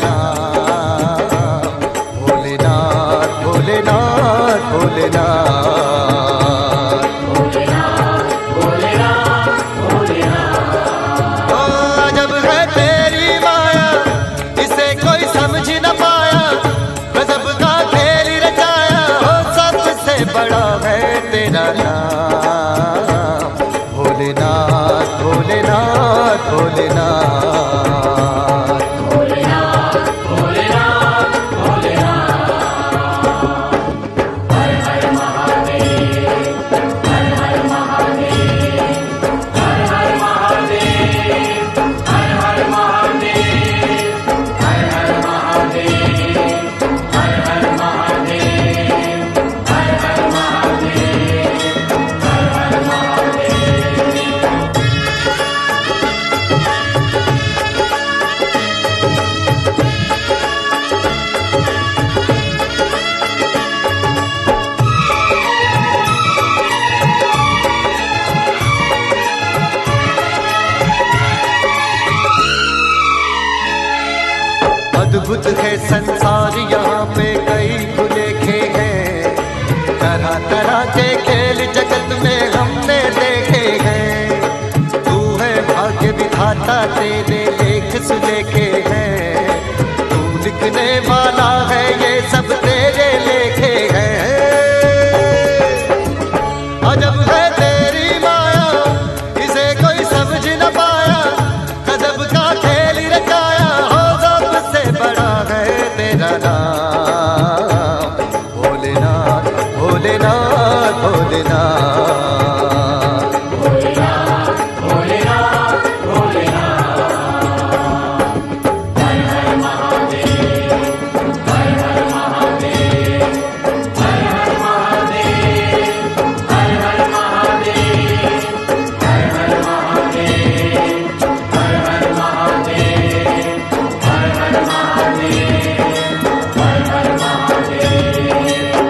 नाम। भोलेनाथ भोलेनाथ भोलेनाथ भोलेनाथ भोलेनाथ भोलेनाथ। ओ अजब है तेरी माया, इसे कोई समझ न पाया। गजब का खेल रचाया, हो सबसे बड़ा है तेरा नाम। भोलेनाथ भोलेनाथ भोलेनाथ भोलेनाथ भोलेनाथ भोलेनाथ। हर हर महादेव, हर हर महादेव, हर हर महादेव, हर हर महादेव, हर हर महादेव, हर हर महादेव, हर हर महादेव, हर हर अद्भुत है संसार, यहाँ पे कई भुलेखे हैं। तरह तरह के खेल जगत में हमने देखे हैं। तू है भाग्य विधाता, तेरे लेख सुलेखे हैं। तू लिखने वाला है, ये सब तेरे लेखे हैं। अजब है तेरी माया, इसे कोई समझ न पाया। गजब का खेल रचाया, हो सबसे बड़ा है तेरा नाम। भोलेनाथ भोलेनाथ भोलेनाथ भोलेनाथ भोलेनाथ भोलेनाथ। हर हर महादेव, हर हर महादेव, हर हर महादेव, हर हर महादेव, हर हर महादेव, हर हर महादेव, हर हर महादेव, हर हर महादेव।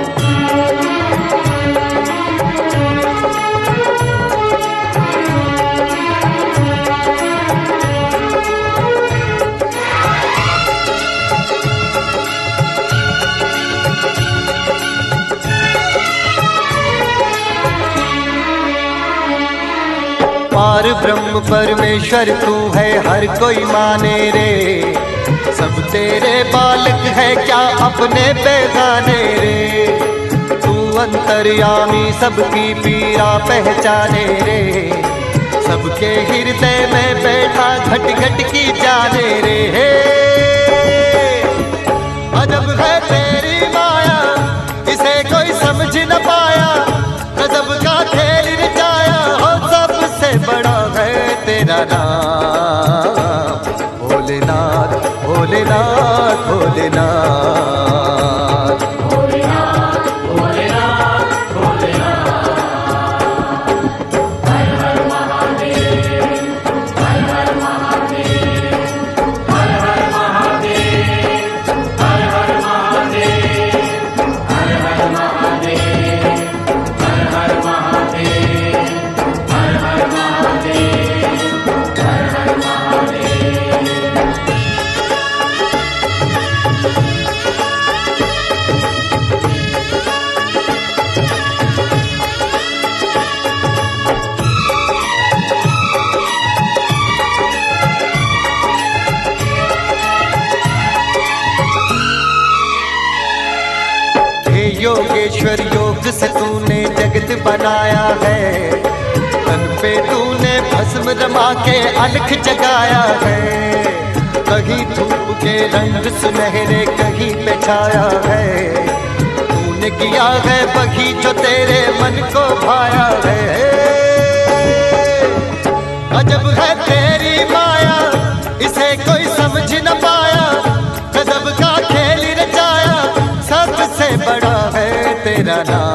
पार ब्रह्म परमेश्वर तू है, हर कोई माने रे। सब तेरे बालक है, क्या अपने बेगाने रे। तू अंतर्यामी, सबकी पीड़ा पहचाने रे। सबके हृदय में बैठा, घट घट की जाने रे। अजब है तेरी माया, इसे कोई समझ न पाया। गजब का खेल रचाया, हो सबसे बड़ा है तेरा नाम। भोलेनाथ भोलेनाथ भोलेनाथ भोलेनाथ भोलेनाथ भोलेनाथ। हर हर महादेव, हर हर महादेव, हर हर महादेव, हर हर महादेव, हर हर महादेव, हर हर महादेव, हर हर महादेव, हर हर महादेव। हे योगेश्वर, योग से तूने जगत बनाया है। तन पे तूने भस्म रमा के अलख जगाया है। कहीं धूप के रंग सुनहरे, कहीं पे छाया है। तूने किया है वही जो तेरे मन को भाया है। अजब है तेरी माया, इसे कोई समझ न पाया। गजब का खेल रचाया, सबसे बड़ा है तेरा नाम।